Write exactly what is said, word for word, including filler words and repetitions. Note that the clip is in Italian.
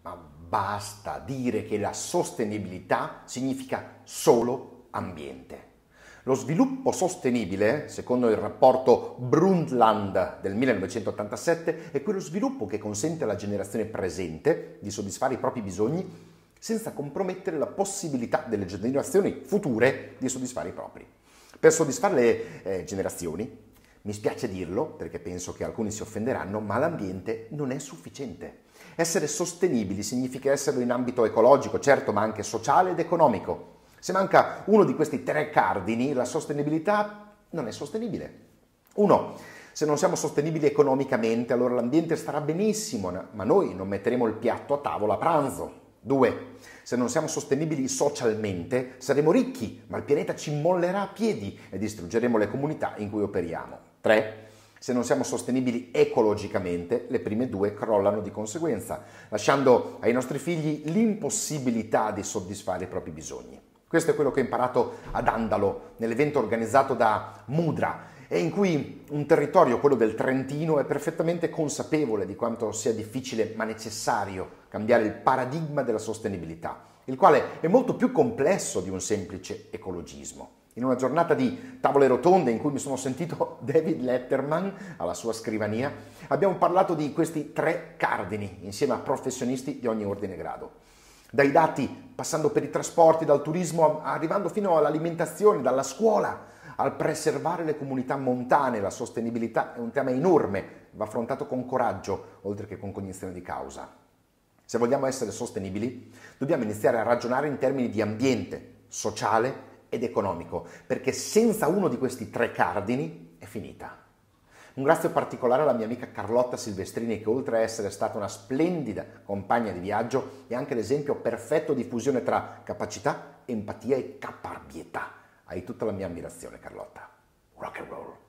ma basta dire che la sostenibilità significa solo ambiente. Lo sviluppo sostenibile, secondo il rapporto Brundtland del millenovecentottantasette, è quello sviluppo che consente alla generazione presente di soddisfare i propri bisogni senza compromettere la possibilità delle generazioni future di soddisfare i propri. Per soddisfare le eh, generazioni, mi spiace dirlo perché penso che alcuni si offenderanno, ma l'ambiente non è sufficiente. Essere sostenibili significa esserlo in ambito ecologico, certo, ma anche sociale ed economico. Se manca uno di questi tre cardini, la sostenibilità non è sostenibile. Uno, se non siamo sostenibili economicamente, allora l'ambiente starà benissimo, ma noi non metteremo il piatto a tavola a pranzo. Due, se non siamo sostenibili socialmente, saremo ricchi, ma il pianeta ci mollerà a piedi e distruggeremo le comunità in cui operiamo. Tre, se non siamo sostenibili ecologicamente, le prime due crollano di conseguenza, lasciando ai nostri figli l'impossibilità di soddisfare i propri bisogni. Questo è quello che ho imparato ad Andalo, nell'evento organizzato da Mudra, e in cui un territorio, quello del Trentino, è perfettamente consapevole di quanto sia difficile ma necessario cambiare il paradigma della sostenibilità, il quale è molto più complesso di un semplice ecologismo. In una giornata di tavole rotonde in cui mi sono sentito David Letterman alla sua scrivania, abbiamo parlato di questi tre cardini insieme a professionisti di ogni ordine e grado. Dai dati, passando per i trasporti, dal turismo, arrivando fino all'alimentazione, dalla scuola, al preservare le comunità montane. La sostenibilità è un tema enorme, va affrontato con coraggio, oltre che con cognizione di causa. Se vogliamo essere sostenibili, dobbiamo iniziare a ragionare in termini di ambiente, sociale ed economico, perché senza uno di questi tre cardini è finita. Un grazie particolare alla mia amica Carlotta Silvestrini, che oltre a essere stata una splendida compagna di viaggio è anche l'esempio perfetto di fusione tra capacità, empatia e caparbietà. Hai tutta la mia ammirazione, Carlotta. Rock and roll.